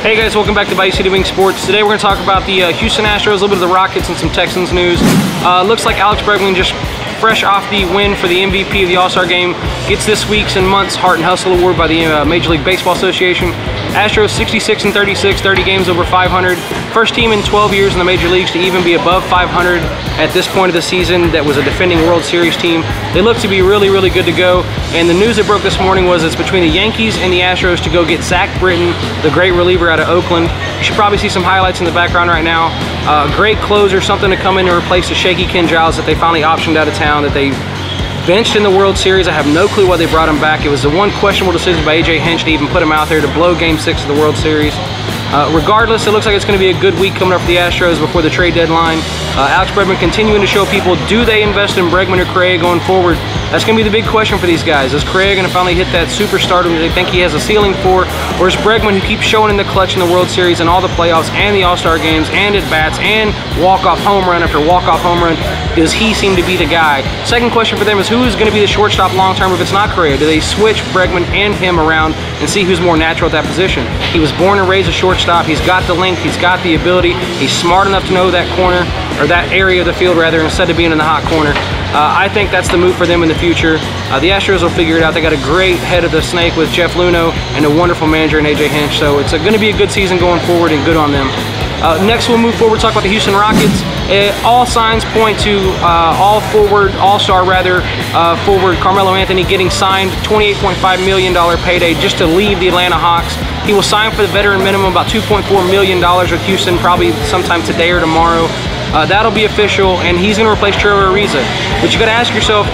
Hey guys, welcome back to Bayou City Wings Sports. Today we're going to talk about the Houston Astros, a little bit of the Rockets, and some Texans news. Looks like Alex Bregman, just fresh off the win for the MVP of the All-Star Game, gets this week's and month's Heart and Hustle Award by the Major League Baseball Association. Astros 66-36, 30 games over 500. First team in 12 years in the major leagues to even be above 500 at this point of the season. That was a defending World Series team. They look to be really, really good to go. And the news that broke this morning was it's between the Yankees and the Astros to go get Zach Britton, the great reliever out of Oakland. You should probably see some highlights in the background right now. Great closer, something to come in and replace the shaky Ken Giles that they finally optioned out of town, that they benched in the World Series. I have no clue why they brought him back. It was the one questionable decision by A.J. Hinch to even put him out there to blow Game 6 of the World Series. Regardless, it looks like it's going to be a good week coming up for the Astros before the trade deadline. Alex Bregman continuing to show people, do they invest in Bregman or Correa going forward? That's going to be the big question for these guys. Is Correa going to finally hit that superstardom that they think he has a ceiling for? Or is Bregman, who keeps showing in the clutch in the World Series and all the playoffs and the All-Star games and at-bats and walk-off home run after walk-off home run, does he seem to be the guy? Second question for them is, who is going to be the shortstop long-term if it's not Correa? Do they switch Bregman and him around and see who's more natural at that position? He was born and raised a shortstop. He's got the length, he's got the ability, he's smart enough to know that corner, or that area of the field rather, instead of being in the hot corner. I think that's the move for them in the future. The Astros will figure it out. They got a great head of the snake with Jeff Luhnow and a wonderful manager in A.J. Hinch, so it's going to be a good season going forward and good on them. Next we'll move forward, talk about the Houston Rockets. All signs point to all-star forward Carmelo Anthony getting signed, $28.5 million payday just to leave the Atlanta Hawks. He will sign for the veteran minimum, about $2.4 million with Houston, probably sometime today or tomorrow. That'll be official, and he's going to replace Trevor Ariza. But you got to ask yourself,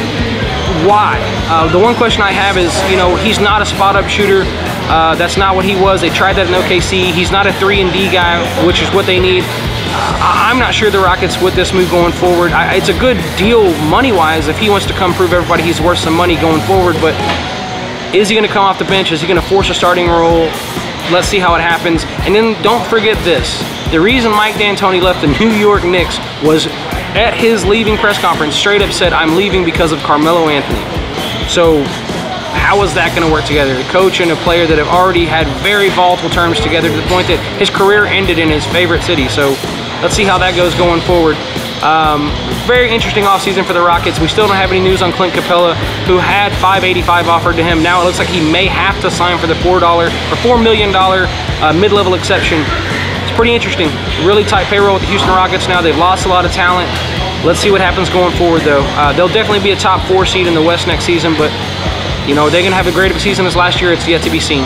why? The one question I have is, you know, he's not a spot-up shooter. That's not what he was. They tried that in OKC. He's not a 3-and-D guy, which is what they need. I'm not sure the Rockets with this move going forward. It's a good deal money-wise if he wants to come prove everybody he's worth some money going forward, but is he going to come off the bench? Is he going to force a starting role? Let's see how it happens. And then don't forget this. The reason Mike D'Antoni left the New York Knicks was at his leaving press conference, straight up said, I'm leaving because of Carmelo Anthony. So how is that going to work together? A coach and a player that have already had very volatile terms together to the point that his career ended in his favorite city. So let's see how that goes going forward. Very interesting offseason for the Rockets. We still don't have any news on Clint Capella, who had $585 offered to him. Now it looks like he may have to sign for the $4 million mid-level exception. It's pretty interesting. Really tight payroll with the Houston Rockets now. They've lost a lot of talent. Let's see what happens going forward, though. They'll definitely be a top 4 seed in the West next season, but you know, they're going to have a great of a season as last year. It's yet to be seen.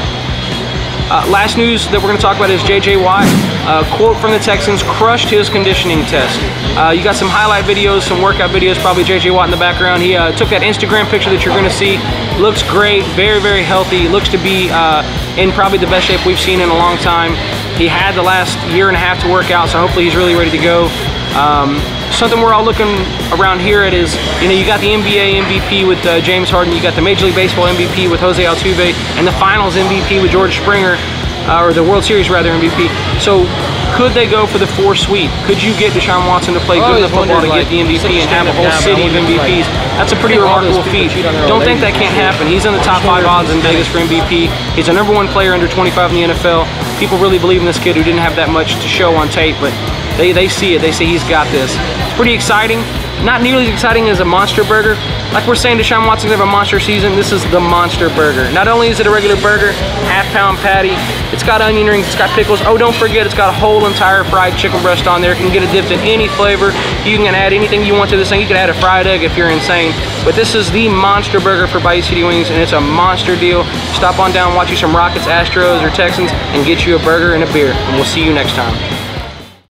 Last news that we're going to talk about is J.J. Watt. Quote from the Texans, crushed his conditioning test. You got some highlight videos, some workout videos, probably J.J. Watt in the background. He took that Instagram picture that you're going to see. Looks great, very, very healthy. Looks to be in probably the best shape we've seen in a long time. He had the last year and a half to work out, so hopefully he's really ready to go. Something we're all looking around here at is, you know, you got the NBA MVP with James Harden, you got the Major League Baseball MVP with Jose Altuve, and the Finals MVP with George Springer, or the World Series rather MVP. So could they go for the 4 sweep? Could you get Deshaun Watson to play good enough football to get the MVP and have a whole city of MVPs? That's a pretty remarkable feat. Don't think that can't happen. He's in the top 5 odds in Vegas for MVP. He's a #1 player under 25 in the NFL. People really believe in this kid who didn't have that much to show on tape, but they see it. They say he's got this. It's pretty exciting. Not nearly as exciting as a Monster Burger. Like we're saying, Deshaun Watson's gonna have a monster season. This is the Monster Burger. Not only is it a regular burger, half-pound patty, it's got onion rings, it's got pickles. Oh, don't forget, it's got a whole entire fried chicken breast on there. You can get it dipped in any flavor. You can add anything you want to this thing. You can add a fried egg if you're insane. But this is the Monster Burger for Bayou City Wings, and it's a monster deal. Stop on down, watch you some Rockets, Astros, or Texans, and get you a burger and a beer. And we'll see you next time.